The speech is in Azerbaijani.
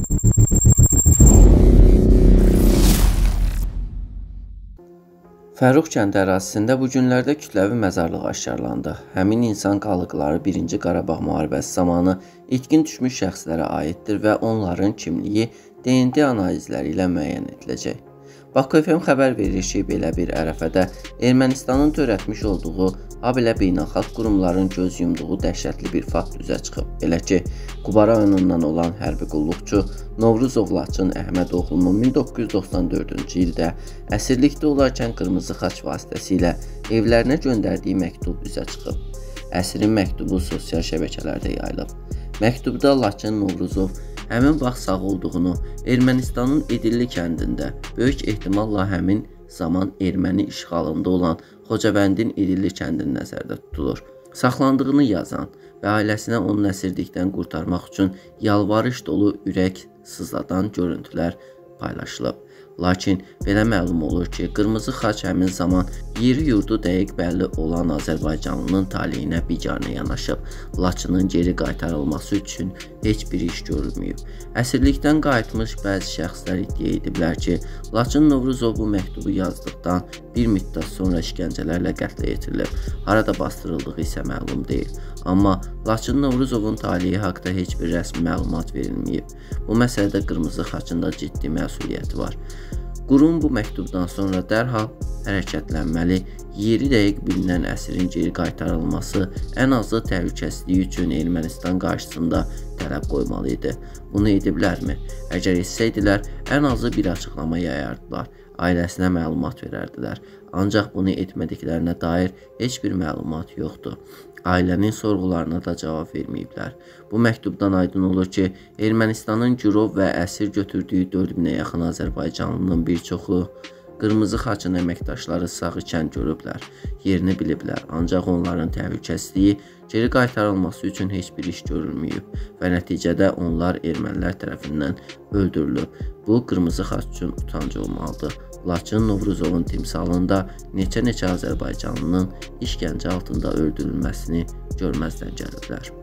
Fərrux kəndi ərazisində bu günlərdə kütləvi məzarlıq aşkarlandı. Həmin insan qalıqları 1-ci Qarabağ müharibəsi zamanı itkin düşmüş şəxslərə aiddir və onların kimliyi DNT analizləri ilə müəyyən ediləcək. Baku FM xəbər verir ki, belə bir ərəfədə Ermənistanın törətmiş olduğu, habelə beynəlxalq qurumların göz yumduğu dəhşətli bir fakt üzə çıxıb. Belə ki, Quba rayonundan olan hərbi qulluqçu Novruzov Laçın Əhmədoğlunun 1994-cü ildə əsirlikdə olarkən qırmızı xaç vasitəsilə evlərinə göndərdiyi məktub üzə çıxıb. Əsrin məktubu sosial şəbəkələrdə yayılıb. Məktubda Laçın Novruzov həmin vaxt sağ olduğunu, Ermənistanın Edilli kəndində böyük ehtimalla həmin zaman erməni işğalında olan Xocavəndin Edilli kəndinin nəzərdə tutulur. Saxlandığını yazan və ailəsinə onun əsirlikdən qurtarmaq üçün yalvarış dolu ürək sızladan görüntülər paylaşılıb. Lakin belə məlum olur ki, qırmızı xaç həmin zaman yeri yurdu dəqiq bəlli olan Azərbaycanlının taleyinə biganə yanaşıb. Laçının geri qaytarılması üçün heç bir iş görülməyib. Əsirlikdən qayıtmış bəzi şəxslər iddia ediblər ki, Laçın Novruzov bu məktubu yazdıqdan bir müddət sonra işgəncələrlə qətlə yetirilib. Harada bastırıldığı isə məlum deyil. Amma Laçın Novruzovun taleyi haqda heç bir rəsmi məlumat verilməyib. Bu məsələdə qırmızı xaçın da ciddi məsuliyyəti var. Qurum bu məktubdan sonra dərhal hərəkətlənməli, yeri dəqiq bilinən əsrin geri qaytarılması ən azı təhlükəsizliyi üçün Ermənistan qarşısında tələb qoymalı idi. Bunu ediblərmi? Əgər etsəydilər, ən azı bir açıqlama yayardılar, ailəsinə məlumat verərdilər. Ancaq bunu etmədiklərinə dair heç bir məlumat yoxdur. Ailənin sorğularına da cavab verməyiblər. Bu məktubdan aydın olur ki, Ermənistanın girov və əsir götürdüyü 4000-ə yaxın Azərbaycanlının bir çoxu qırmızı xaçın əməkdaşları sağ ikən görüblər, yerini biliblər. Ancaq onların təhlükəsizliyi geri qaytarılması üçün heç bir iş görülməyib və nəticədə onlar ermənilər tərəfindən öldürülüb. Bu, qırmızı xaç üçün utancı olmalıdır. Laçın Novruzovun timsalında neçə-neçə Azərbaycanlının işgəncə altında öldürülməsini görməzdən gəliblər.